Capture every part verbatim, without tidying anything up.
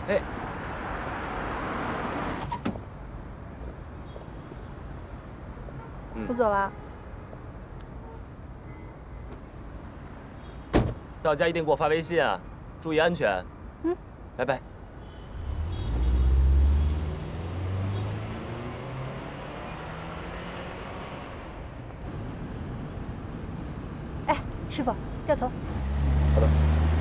哎， 我走了。 到家一定给我发微信啊，注意安全。 嗯， 拜拜。 哎，师傅，掉头。 好的。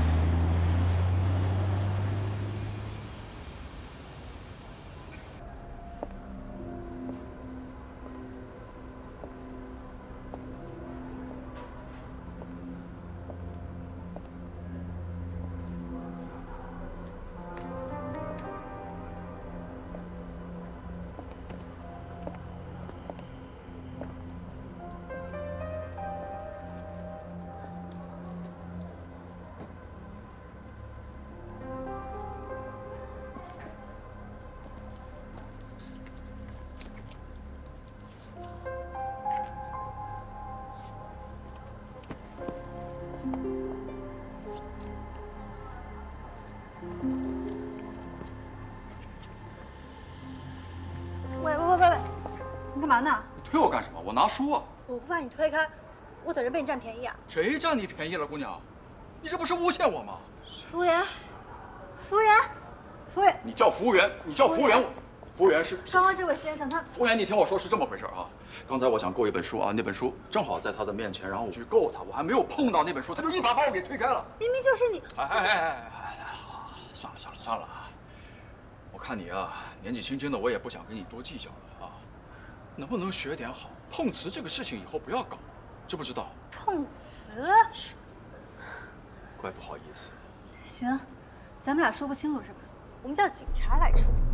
喂喂喂喂喂，你干嘛呢？ 你推我干什么？我拿书啊！ 我不怕你推开，我等着被你占便宜啊！ 谁占你便宜了，姑娘？你这不是诬陷我吗？ 服务员，服务员，服务员， 你叫服务员，你叫服务员。服务员是刚刚这位先生他。 服务员，你听我说，是这么回事啊。刚才我想够一本书啊，那本书正好在他的面前，然后我去够他，我还没有碰到那本书，他就一把把我给推开了。 明明就是你！ 哎哎哎哎哎！算了算了算了啊！我看你啊，年纪轻轻的，我也不想跟你多计较了啊。能不能学点好？碰瓷这个事情以后不要搞，知不知道？ 碰瓷？ 是。怪不好意思。 行，咱们俩说不清楚是吧？我们叫警察来处理。